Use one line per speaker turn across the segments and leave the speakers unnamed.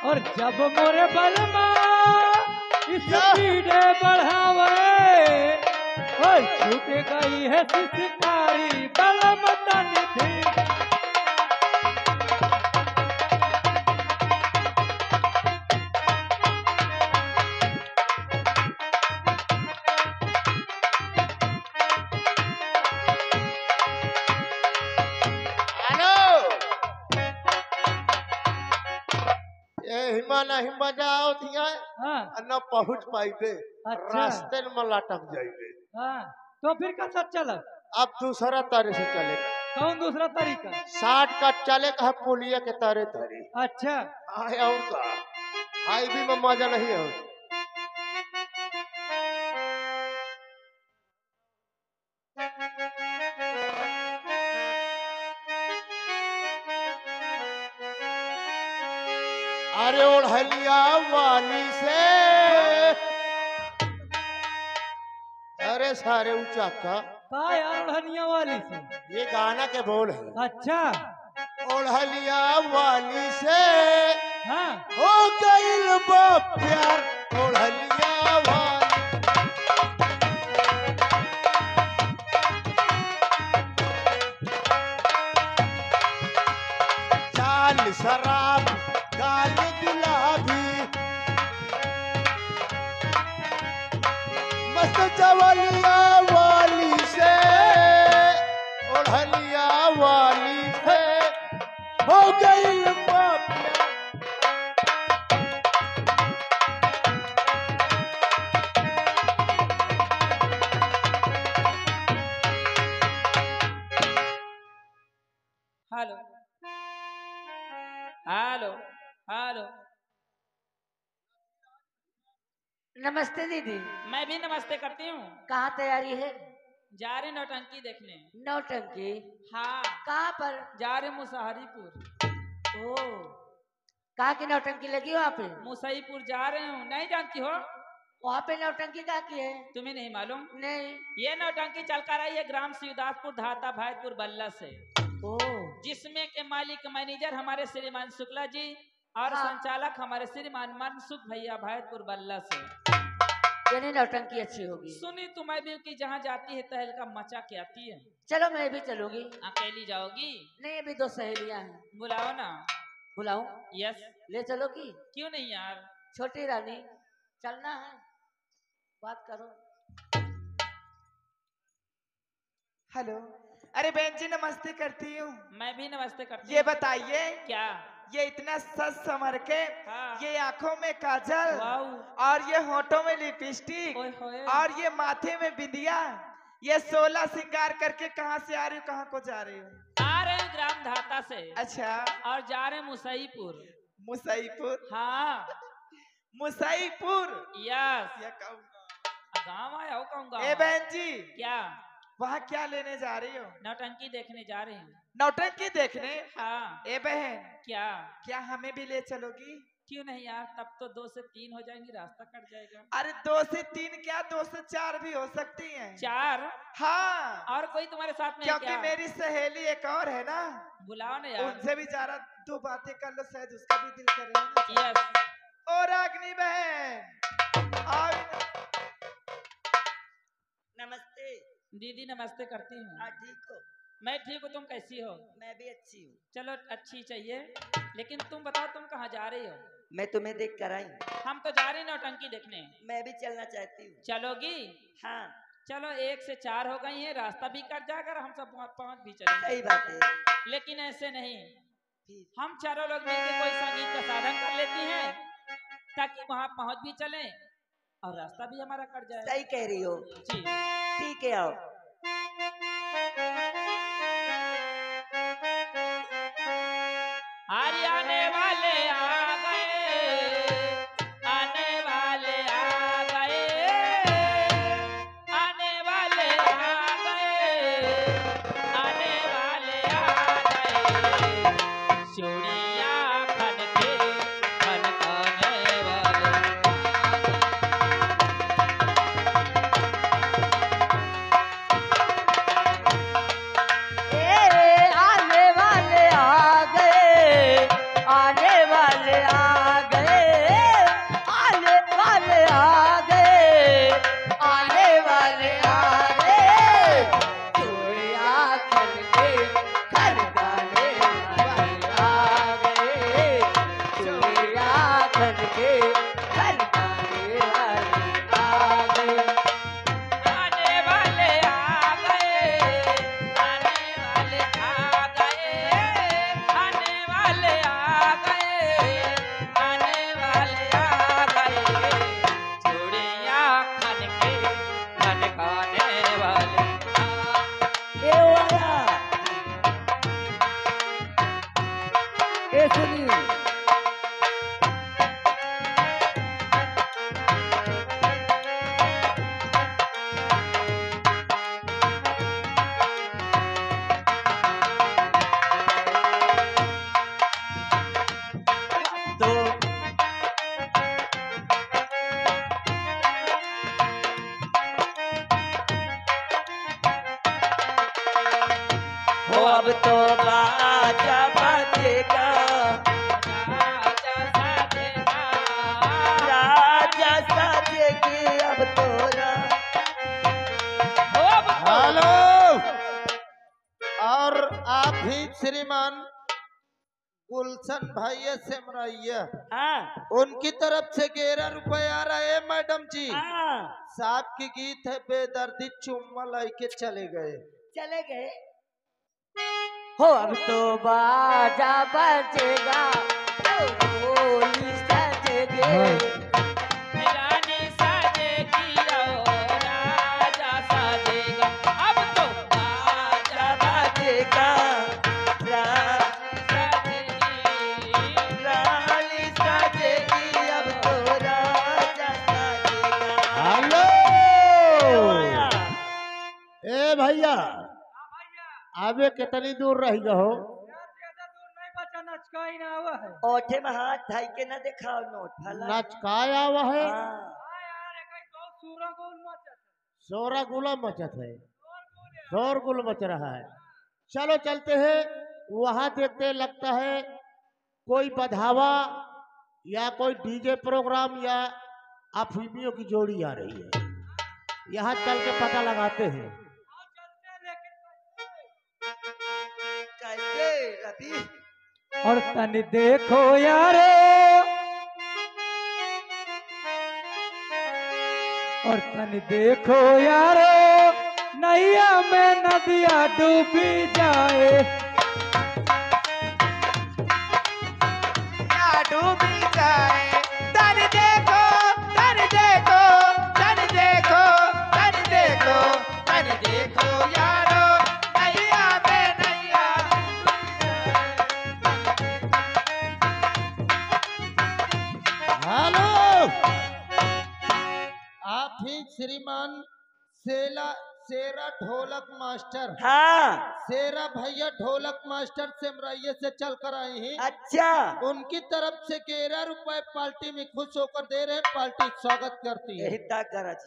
और जब मोरे बलमा स्पीड बढ़ावे और छूट गई है शिकारी बलम तनी धीर।
हिमा नहीं बजाओ थिया
हाँ
न पहुंच पाइबे।
अच्छा।
रास्ते में लटक जाइबे।
हाँ तो फिर कैसा चला?
अब दूसरा तारे से चलेगा।
कौन दूसरा तरीका?
शॉर्टकट चलेगा पुलिया के तारे तारे।
अच्छा
आए और का हाईवे में मजा नहीं है। अरे ओढ़लिया वाली से अरे सारे ऊंचा का
यार ओढ़निया वाली से
ये गाना के बोल है।
अच्छा
ओढ़लिया वाली से
हाँ
हो गइल बा प्यार। ओढ़लिया वाली चाल शराब गाल गुलाबी मस्त जवलिया वाली से ओढ़लिया वाली से हो गई बाप।
Hello hello hello.
नमस्ते दीदी।
मैं भी नमस्ते करती हूँ।
कहाँ तैयारी है?
जा रहे नौटंकी देखने।
नौटंकी?
हाँ
कहाँ पर?
जा रहे मुसहरीपुर।
ओ कहाँ की नौटंकी लगी वहाँ पे?
मुसहरीपुर जा रहे हूँ, नहीं जानती हो?
वहाँ पे नौटंकी कहाँ की है?
तुम्हें नहीं मालूम?
नहीं।
ये नौटंकी चल कर आई है ग्राम शिवदासपुर धाता भाईपुर बल्ला से।
ओ
जिसमें के मालिक मैनेजर हमारे श्रीमान शुक्ला जी और
हाँ।
संचालक हमारे श्रीमान मनसुख भैया भाईपुर बल्ला से।
यानी नौटंकी अच्छी होगी।
सुनी तुम्हें भी कि जहाँ जाती है तहलका मचा के आती है।
चलो मैं भी चलूंगी।
अकेली जाओगी?
नहीं अभी 2 सहेलियाँ हैं।
बुलाओ ना।
बुलाऊं?
यस।
ले चलोगी?
क्यों नहीं यार।
छोटी रानी चलना है, बात करो।
हेलो। अरे बहन जी नमस्ते करती हूँ।
मैं भी नमस्ते करती
ये
हूँ।
बताइए
क्या?
ये इतना सज संवर के
हाँ।
ये आंखों में काजल
वाऊ।
और ये होठों में लिपस्टिक
ओए होए।
और ये माथे में बिंदिया, ये 16 श्रृंगार करके कहाँ से आ रही हो, कहाँ को जा रही हो?
आ रहे हैं ग्राम धाता से।
अच्छा
और जा रहे हैं मुसईपुर।
मुसईपुर?
हाँ
मुसईपुर।
यस।
ये कहूँगा
गाँव आया हो कहूँगा।
ए बहन जी
क्या?
वहाँ क्या लेने जा रही हो?
नौटंकी देखने जा रहे हैं।
नौटंकी देखने?
हाँ।
ए बहन
क्या?
क्या हमें भी ले चलोगी?
क्यों नहीं यार, तब तो 2 से 3 हो जाएंगी, रास्ता कट जाएगा।
अरे 2 से 3 क्या 2 से 4 भी हो सकती हैं।
4?
हाँ
और कोई तुम्हारे साथ में?
क्योंकि
क्या?
मेरी सहेली एक और है ना,
बुलाओ ना यार।
उनसे भी जा रहा 2 बातें कर लो, शायद उसका भी दिल करे ना।
यस।
और अग्नि बहन आओ इधर।
नमस्ते
दीदी नमस्ते करती हूँ।
ठीक हो?
मैं ठीक हूँ, तुम कैसी हो?
मैं भी अच्छी हूँ।
चलो अच्छी चाहिए, लेकिन तुम बताओ तुम कहाँ जा रही हो?
मैं तुम्हें देख कर आई।
हम तो जा रहे हैं नौटंकी देखने।
मैं भी चलना चाहती हूँ।
चलोगी?
हाँ
चलो 1 से 4 हो गई है, रास्ता भी कट जाएगा, हम सब 5 भी चलेंगे।
सही बात है।
लेकिन ऐसे नहीं, हम चारों लोग मिलकर कोई संगीत का साधन कर लेती हैं ताकि वहां पहुंच भी चलें और रास्ता भी हमारा कट जाए।
सही कह रही हो
जी
ठीक है आओ।
आने वाले आ गए, आने वाले आ गए, आने वाले आ गए, आने वाले आ गए, चूड़ियां खनके खनकाने वाले।
अब तो बाजा बजेगा, राजा साजेगी अब तो
हेलो। और आप भी श्रीमान गुलशन भाई सिमरैया,
हाँ
उनकी तरफ से 11 रुपए आ रहा है मैडम जी।
हाँ
साहब की गीत है बेदर्दी, चुम्मा लेके चले गए।
चले गए।
हो अब तो बाजा बजेगा, ढोली सजेगे।
रानी साजेगी और राजा साजेगा, अब तो बाजा
बजेगा,
साजेगी।
रानी साजेगी अब तो राजा साजेगा।
हेलो ए भैया, आगे कितनी दूर रह गए?
ज्यादा दूर नहीं बचा, नचकाई ना हुआ है।
ओठे में हाथ ढाई के न दिखाओ नोट भला।
नचकाया हुआ है,
हाँ।
यार एक तो सूरा गोल मचत है।
शोरा गुला मचत है, शोर गुल मच रहा है। चलो चलते हैं वहां, देखते लगता है कोई बधावा या कोई डीजे प्रोग्राम या अफीमियों की जोड़ी आ रही है। यहाँ चल के पता लगाते हैं।
कैसे रवि?
और तन देखो यारो, और तन देखो यारो, नैया में नदिया डूबी जाए।
डूबी जाए, तन देखो, तन देखो, तन देखो, तन देखो, तन देखो यारो, नैया में नैया।
हेलो, आप ही श्रीमान शेरा ढोलक मास्टर,
हाँ
शेरा भैया ढोलक मास्टर सिमरैया से चल कर आए हैं।
अच्छा।
उनकी तरफ से 11 रुपए पार्टी में खुश होकर दे रहे हैं। पार्टी स्वागत करती है।
यही तक गरज।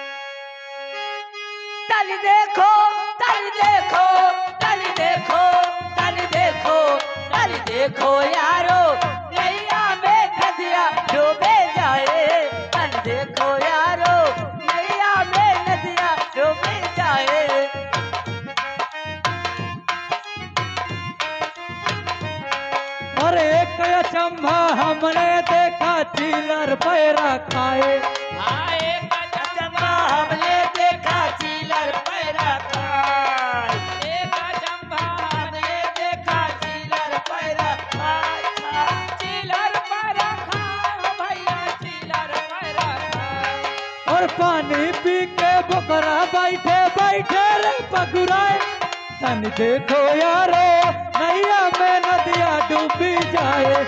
तन देखो, तन देखो, तन देखो, तन देखो, तन देखो यारो, नैया में नदिया डूबे जाए। तन देखो यारो, नैया में नदिया डूबे जाए।
और एक अचंभा हमने देखा, चिलर पैरा खाए।
आए
अचंभा हमने देखा, चिलर पैरा खाए।
एक चंबा
हमने देखा, चिलर पैरा खाए, खाए।
चिलर पर रखा भैया, चिलर पर रखा।
और पानी पी के बकरा बैठे बैठे रे पगुराए। तन देखो यारो, नैया में नदिया डूबी जाए।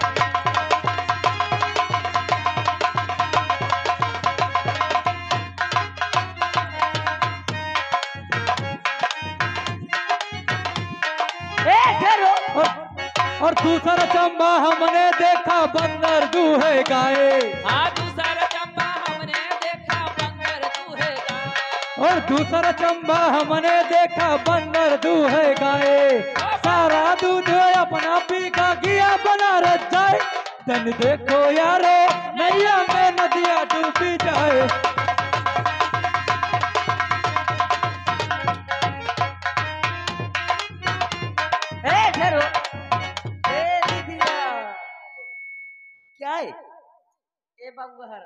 और दूसरा चंबा हमने देखा, बंदर दूहे गाए।
हाँ दूसरा चंबा हमने देखा, बंदर दूहेगा।
और दूसरा चंबा हमने देखा, बंदर दूहे गाए। सारा दूध अपना पी का किया बनारस जाए। तन देखो यारो, नैया में नदिया डूबी जाए।
ठहरो,
क्या है?
ए बंगहर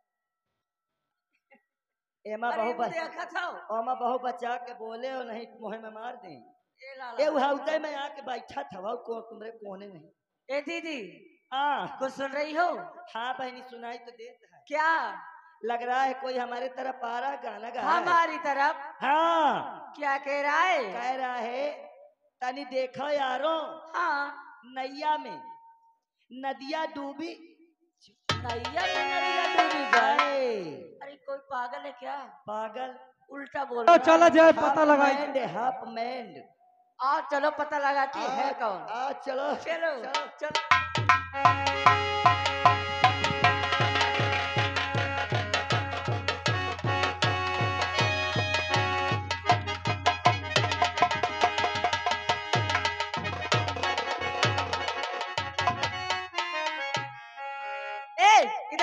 एमा
अरे
बहु
मुझे अखा खाओ।
ओमा बहु बचा के बोले और नहीं मुहे में मार दे।
ए लाला,
ए उहाउते में आके बैठा था वो को तुमरे कोने में।
ए दीदी,
हाँ
कुछ सुन रही हो?
हाँ बहनी सुनाई तो देता है।
क्या?
लग रहा है कोई हमारे तरफ आ रहा, गाना गा रहा है।
हमारी तरफ?
हाँ
क्या कह रहा है?
कह रहा है, तनी देखो यारो,
हाँ,
नैया में नदिया डूबी
नैया में नदिया डूबी जाए।
जाए।
अरे कोई पागल है क्या?
पागल
उल्टा बोल
तो
रहा
चला
है।
जाए, पता लगाए।
Half mind.
आ चलो पता लगाती है कौन।
आ चलो
चलो
चलो।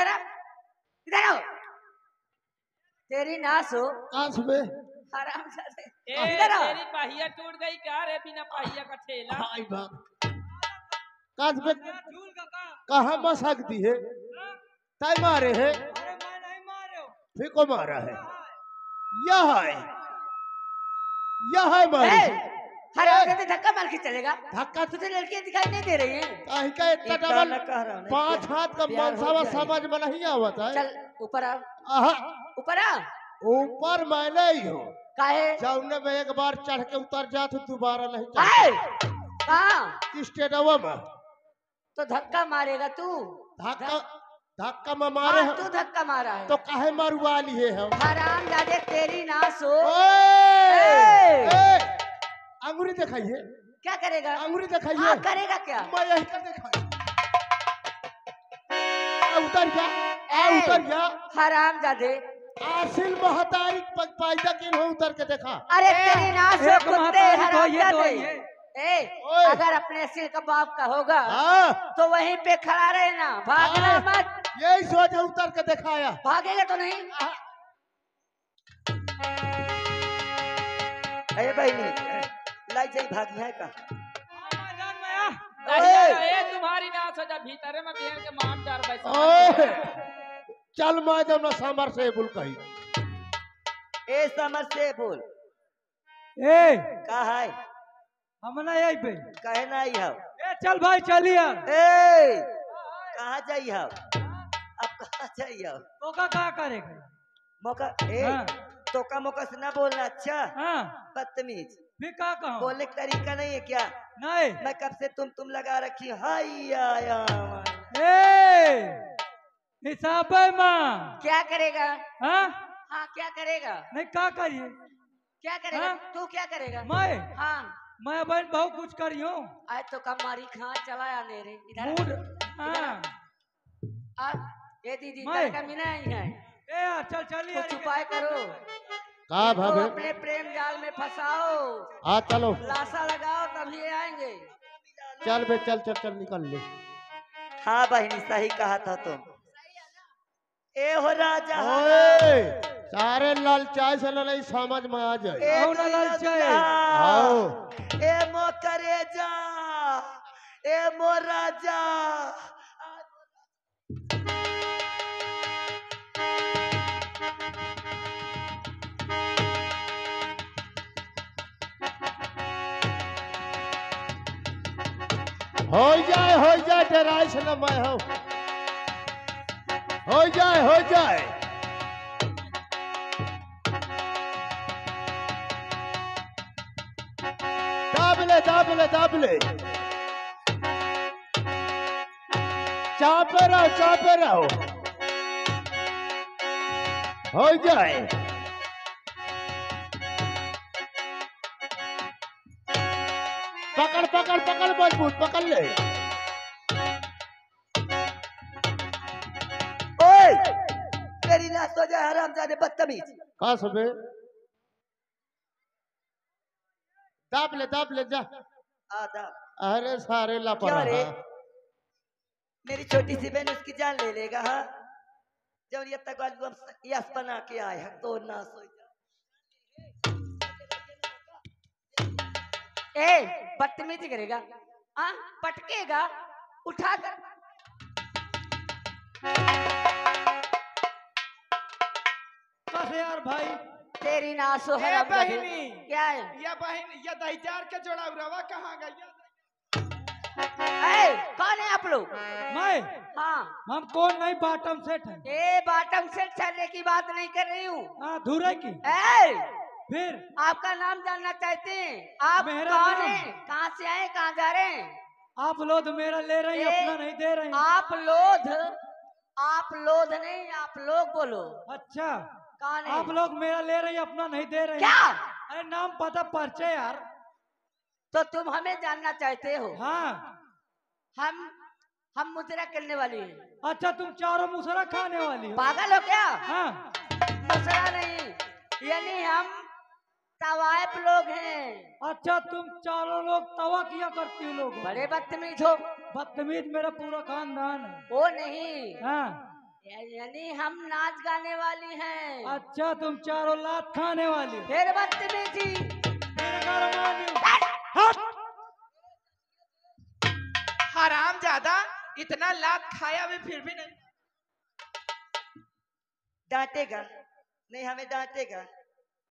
इधर आ, इधर आओ। तेरी नास हो
काश में
हराम जादे।
ए,
इधर आओ।
तेरी पहिया टूट गई क्या रे बिना पहिया का ठेला?
हाय बाप काश में
झूल का
कहाँ मसक दी है तय मारे है
अरे मैं नहीं मारे हो।
फिर को मारा है यह है यह है मारी
ए, हराम जादे धक्का मार के चलेगा।
धक्का
तुझे लड़कियां दिखाई नहीं दे रही हैं?
काहे का इतना डबल 5 हाथ का मनसावा समझ में नहीं आवत है
चल ऊपर आ,
आहा,
ऊपर आ।
ऊपर मैं नहीं हूँ
काहे?
जौने में एक बार चढ़ के उतर जा तो दोबारा नहीं
काहे? कहाँ?
चढ़ स्टेडवा में
तो धक्का मारेगा तू।
धक्का धक्का में मारे
हाँ, तू धक्का मारा है
तो काहे मरुआ लिए है
हराम जादे तेरी नास हो।
अंगूरी दिखाइए
क्या करेगा?
अंगूरी
हाँ,
दिखाइए
करेगा क्या?
मैं यही कर दिखाई उतर जा
ए,
उतर जा
हराम जादे।
आसिल महतारी पैदा किन हो उतर के देखा
अरे तेरी नास हो
एक
कुत्ते
महातारी को
हराम
ये तो
जादे।
ये।
ओए।
अगर अपने सिर का बाप का होगा
हाँ
तो वहीं पे खड़ा रहना, भागना
हाँ।
मत।
यही सोच उतर के दिखाया
भागेगा तो नहीं।
अरे बहनी लाई जाई भागी है का
मैदान में आ।
ए, तुम्हारी नाच हो जा भीतर में भेड़ के मान डार
ओए
बैठा।
चल मैं जब ना समर से बुल कही
ए समझ से बोल
ए
का है
हम ना यही पे।
कहे ना आई हो
ए चल भाई चलिए।
ए कहाँ जाई हो अब कहाँ जाई हो
तो का करेगा?
मौका ए
हाँ।
तोका मौका से ना बोलना अच्छा
हाँ
बदतमीज
फिर का कहूँ?
बोलने का तरीका नहीं है क्या
नहीं।
मैं कब से तुम लगा रखी हाय आया
ए हिसाब है माँ।
क्या करेगा?
हाँ
हाँ क्या करेगा?
नहीं का करिए?
क्या करेगा?
हाँ?
तू क्या करेगा?
मैं
हाँ
मैं बहन बहुत कुछ करी हूँ।
आज तो कमारी खां चलाया मेरे इधर।
मूड हाँ।
आ, ये दीदी
मैं?
का मीना ही है।
ए यार चल चलिए।
कुछ उपाय करो।
का
तो
भाभी
अपने प्रेम जाल में फंसाओ,
आ चलो
लाशा लगाओ तभी आएंगे।
चल बे चल चल चल निकल ले
हाँ बहनी सही कहा था तुम ए हो राजा
ओए सारे ललचाए से नहीं समझ में आ जाए
ए
आओ ना ललचाए।
आओ
ए मो करेजा ए मो राजा
हो जाए डराई से न मैं हो जाए दाब ले चापे रहो हो जाए पकड़ मजबूत पकड़ ले
ओए तेरी ना सो जाए हरामजादे बदतमीज
कहा सबे दाब ले जा
आदा
अरे सारे
क्या
लापरवाह
रे मेरी छोटी सी बहन उसकी जान ले लेगा हाँ जब ये तक आज हम यस बना के आए हैं तो ना सो
ए बदतमीजी करेगा हाँ पटकेगा उठा कर
बस यार भाई
तेरी नासो है
ए बहिनी
क्या है
या बहन या दहीचार के जोड़ा उरावा कहाँ गया
ए कौन है आप लोग
मैं
हाँ
हम कौन नहीं बॉटम सेट है।
ए बॉटम सेट चलने की बात नहीं कर रही हूँ
हाँ धुरे की
ए
फिर
आपका नाम जानना चाहते हैं आप
मेरा
कौन
नाम?
हैं कहाँ से आए कहाँ जा रहे हैं
आप लोग मेरा ले रही
ए,
अपना नहीं दे रही।
आप लोध नहीं आप लोग बोलो
अच्छा
कौन है
आप लोग मेरा ले रही अपना नहीं दे रही।
क्या
अरे नाम पता परिचय यार।
तो तुम हमें जानना चाहते हो
हाँ
हम मुजरा करने वाली हैं
अच्छा तुम चारों मुसरा खाने वाली हो।
पागल हो क्या
हाँ
मुजरा नहीं यानी हम तवायफ लोग हैं
अच्छा तुम चारों लोग तवा किया करती हो लोग।
बड़े बदतमीज हो
बदतमीज मेरा पूरा खानदान है।
वो नहीं
हाँ
यानी हम नाच गाने वाली हैं।
अच्छा तुम चारों लात खाने वाली हो।
फिर बदतमीजी।
हराम ज्यादा इतना लात खाया भी फिर भी नहीं
डांटेगा नहीं, हमें डांटेगा।